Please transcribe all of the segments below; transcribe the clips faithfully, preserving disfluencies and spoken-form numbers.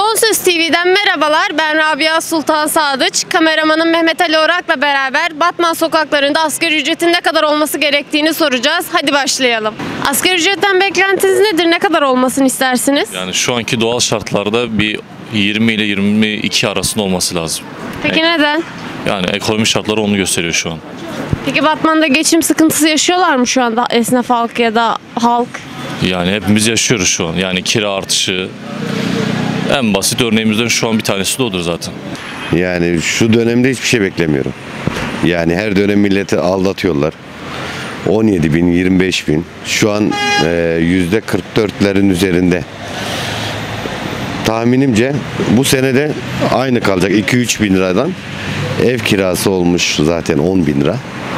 Son Söz T V'den merhabalar. Ben Rabia Sultan Sadıç. Kameramanım Mehmet Ali Orak'la beraber Batman sokaklarında asgari ücretin ne kadar olması gerektiğini soracağız. Hadi başlayalım. Asgari ücretten beklentiniz nedir? Ne kadar olmasını istersiniz? Yani şu anki doğal şartlarda bir yirmi ile yirmi iki arasında olması lazım. Peki Yani, neden? yani ekonomi şartları onu gösteriyor şu an. Peki Batman'da geçim sıkıntısı yaşıyorlar mı şu anda esnaf halk ya da halk? Yani hepimiz yaşıyoruz şu an. Yani kira artışı en basit örneğimizden şu an bir tanesi de odur zaten. Yani şu dönemde hiçbir şey beklemiyorum. Yani her dönem milleti aldatıyorlar. on yedi bin, yirmi beş bin. Şu an e, yüzde kırk dörtlerin üzerinde. Tahminimce bu senede aynı kalacak. iki üç bin liradan ev kirası olmuş zaten on bin lira.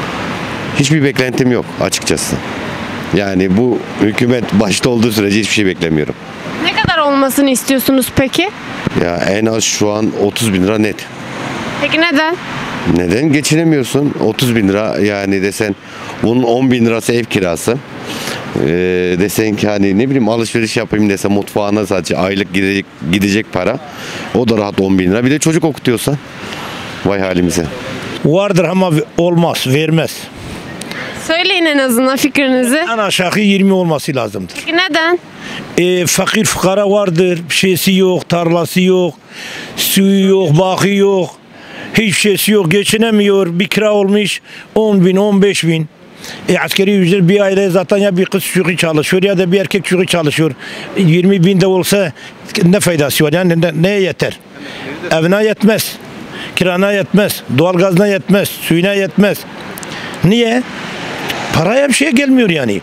Hiçbir beklentim yok açıkçası. Yani bu hükümet başta olduğu sürece hiçbir şey beklemiyorum. Ne kadar olmasını istiyorsunuz peki? Ya en az şu an otuz bin lira net. Peki neden? Neden? Geçinemiyorsun. otuz bin lira yani desen bunun on bin lirası ev kirası. Ee, desen ki hani ne bileyim alışveriş yapayım desen mutfağına sadece aylık gidecek, gidecek para. O da rahat on bin lira. Bir de çocuk okutuyorsan. Vay halimize. Vardır ama olmaz, vermez. Söyleyin en azından fikrinizi. En aşağı yirmi olması lazımdır. Peki neden? E, fakir fukara vardır, bir şeysi yok, tarlası yok, suyu yok, bakı yok, hiçbir şeysi yok, geçinemiyor, bir kira olmuş on bin, on beş bin. E, askeri ücret bir aile zaten ya bir kız çocuğu çalışıyor ya da bir erkek çocuğu çalışıyor. yirmi bin de olsa ne faydası var yani ne, neye yeter? Evine yetmez, kirana yetmez, doğalgazına yetmez, suyuna yetmez. Niye? Paraya bir şey gelmiyor yani.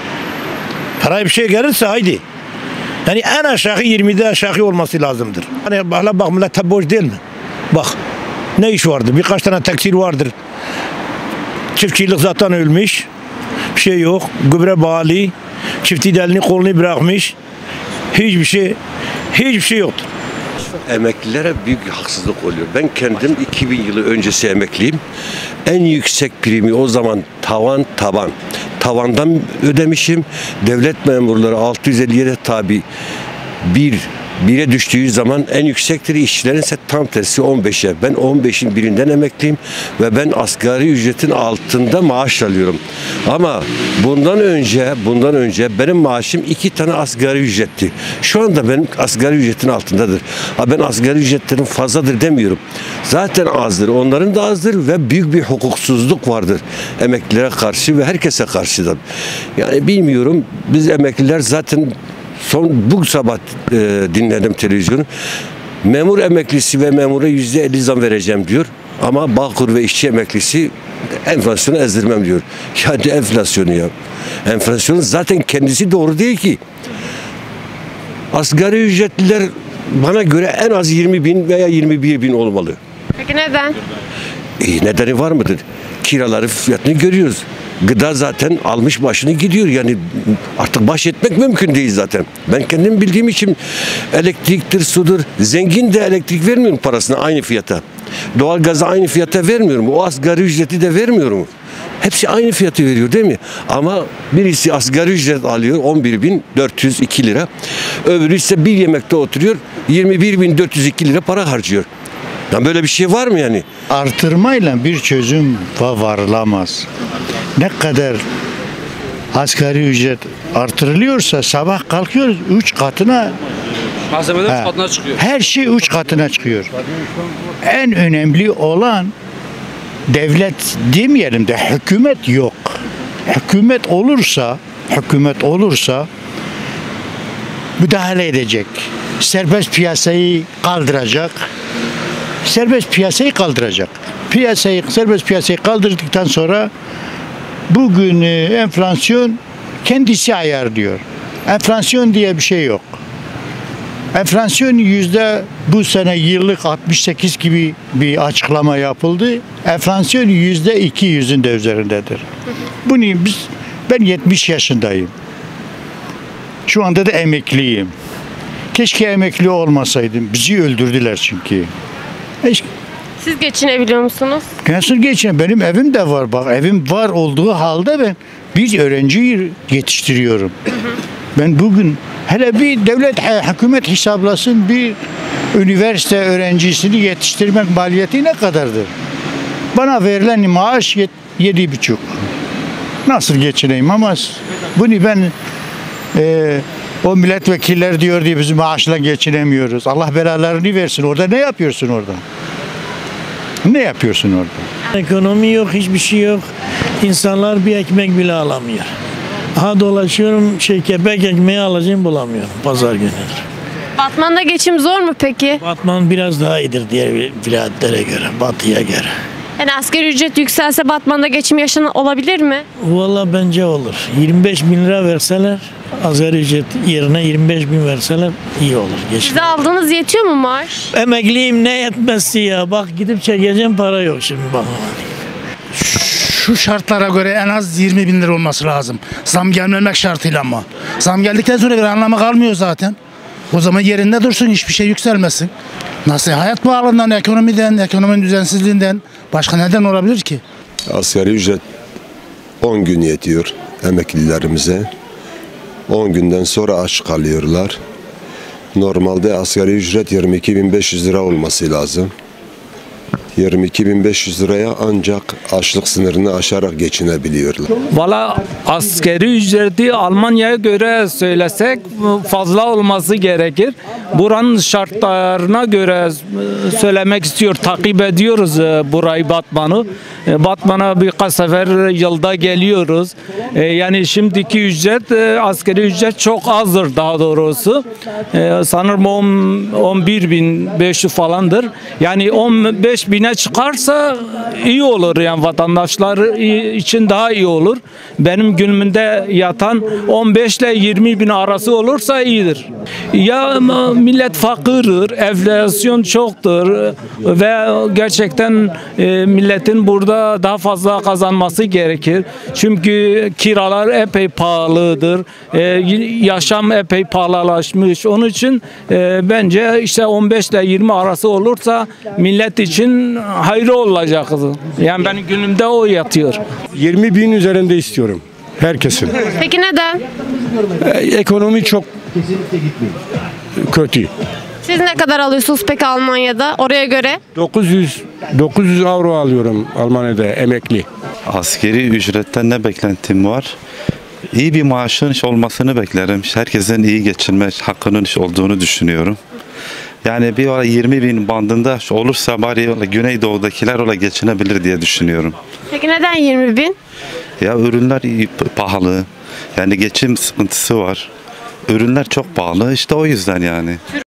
Paraya bir şey gelirse haydi. Yani en aşağı yirmide aşağı olması lazımdır. Hani hala bak millet tabi boş değil mi? Bak ne iş vardır? Birkaç tane tekstil vardır. Çiftçilik zaten ölmüş. Bir şey yok. Gübre bağlı. Çiftçi de elini kolunu bırakmış. Hiçbir şey hiçbir şey yoktur. Emeklilere büyük haksızlık oluyor. Ben kendim iki bin yılı öncesi emekliyim. En yüksek primi o zaman tavan taban. Tavandan ödemişim. Devlet memurları altı yüz elli yedi tabi bir bire düştüğü zaman en yüksektir. İşçilerin ise tam tersi on beşe. Ben on beşin birinden emekliyim ve ben asgari ücretin altında maaş alıyorum. Ama bundan önce bundan önce benim maaşım iki tane asgari ücretti. Şu anda benim asgari ücretin altındadır. Ha ben asgari ücretlerin fazladır demiyorum. Zaten azdır. Onların da azdır ve büyük bir hukuksuzluk vardır emeklilere karşı ve herkese karşı da. Yani bilmiyorum. Biz emekliler zaten son bu sabah e, dinledim televizyonu. Memur emeklisi ve memura yüzde elli zam vereceğim diyor. Ama Bağkur ve işçi emeklisi enflasyonu ezdirmem diyor. Yani enflasyonu ya. Enflasyonun zaten kendisi doğru değil ki. Asgari ücretliler bana göre en az yirmi bin veya yirmi bir bin olmalı. Peki neden? E, nedeni var mıdır? Kiraları fiyatını görüyoruz. Gıda zaten almış başını gidiyor. Yani artık baş etmek mümkün değil zaten. Ben kendim bildiğim için elektriktir, sudur. Zengin de elektrik vermiyorum parasına aynı fiyata. Doğalgazı aynı fiyata vermiyorum. O asgari ücreti de vermiyorum. Hepsi aynı fiyatı veriyor değil mi? Ama birisi asgari ücret alıyor on bir bin dört yüz iki lira. Öbürü ise bir yemekte oturuyor yirmi bir bin dört yüz iki lira para harcıyor. Yani böyle bir şey var mı yani? Artırmayla bir çözüm varılamaz. Ne kadar asgari ücret artırılıyorsa sabah kalkıyoruz üç katına. Malzemeler üç katına çıkıyor. Her şey üç katına çıkıyor. En önemli olan devlet demeyelim de hükümet yok. Hükümet olursa, hükümet olursa müdahale edecek. Serbest piyasayı kaldıracak. Serbest piyasayı kaldıracak. Piyasayı, serbest piyasayı kaldırdıktan sonra bugün enflasyon kendisi ayarlıyor. Enflasyon diye bir şey yok. Enflasyon yüzde bu sene yıllık altmış sekiz gibi bir açıklama yapıldı. Enflasyon yüzde iki yüzün de üzerindedir. Bunu biz ben yetmiş yaşındayım. Şu anda da emekliyim. Keşke emekli olmasaydım. Bizi öldürdüler çünkü. Siz geçinebiliyor musunuz? Nasıl geçin? Benim evim de var. Bak evim var olduğu halde ben bir öğrenciyi yetiştiriyorum. Ben bugün hele bir devlet hükümet hesaplasın bir üniversite öğrencisini yetiştirmek maliyeti ne kadardır? Bana verilen maaş yet- yedi buçuk. Nasıl geçineyim ama bunu ben e, o milletvekiller diyor diye biz maaşla geçinemiyoruz. Allah belalarını versin. Orada ne yapıyorsun orada? Ne yapıyorsun orada? Ekonomi yok, hiçbir şey yok. İnsanlar bir ekmek bile alamıyor. Ha dolaşıyorum, şey kepek ekmeği alacağım bulamıyorum pazar günü. Batman'da geçim zor mu peki? Batman biraz daha iyidir diğer vilayetlere göre, batıya göre. Yani asgari ücret yükselse Batman'da geçim yaşanan olabilir mi? Valla bence olur. yirmi beş bin lira verseler, asgari ücret yerine yirmi beş bin verseler iyi olur. Geçim. Size aldığınız yetiyor mu maaş? Emekliyim ne yetmesi ya. Bak gidip çekeceğim para yok şimdi bak. Şu şartlara göre en az yirmi bin lira olması lazım. Zam gelmemek şartıyla ama. Zam geldikten sonra bir anlamı kalmıyor zaten. O zaman yerinde dursun, hiçbir şey yükselmesin. Nasıl? Hayat pahalılığından, ekonomiden, ekonominin düzensizliğinden başka neden olabilir ki? Asgari ücret on gün yetiyor emeklilerimize. on günden sonra aç kalıyorlar. Normalde asgari ücret yirmi iki bin beş yüz lira olması lazım. yirmi iki bin beş yüz liraya ancak açlık sınırını aşarak geçinebiliyorlar. Valla askeri ücreti Almanya'ya göre söylesek fazla olması gerekir. Buranın şartlarına göre söylemek istiyor, takip ediyoruz burayı Batman'ı. Batman'a birkaç sefer yılda geliyoruz. Yani şimdiki ücret, askeri ücret çok azdır daha doğrusu. Sanırım on bir bin beş yüz falandır. Yani on beş bine çıkarsa iyi olur, yani vatandaşlar için daha iyi olur. Benim günümde yatan on beş ile yirmi bin arası olursa iyidir. Ya millet fakirdir, enflasyon çoktur ve gerçekten e, milletin burada daha fazla kazanması gerekir. Çünkü kiralar epey pahalıdır, e, yaşam epey pahalılaşmış. Onun için e, bence işte on beş ile yirmi arası olursa millet için hayırlı olacaktır. Yani benim günümde o yatıyor. yirmi bin üzerinde istiyorum herkesin. Peki neden? Ekonomi çok kötü. Siz ne kadar alıyorsunuz peki Almanya'da oraya göre? dokuz yüz dokuz yüz avro alıyorum Almanya'da emekli. Askeri ücretten ne beklentim var? İyi bir maaşın iş olmasını beklerim. Herkesin iyi geçinme hakkının iş olduğunu düşünüyorum. Yani bir ara yirmi bin bandında olursa bari Güneydoğu'dakiler öyle geçinebilir diye düşünüyorum. Peki neden yirmi bin? Ya ürünler iyi, pahalı. Yani geçim sıkıntısı var. Ürünler çok pahalı. İşte o yüzden yani.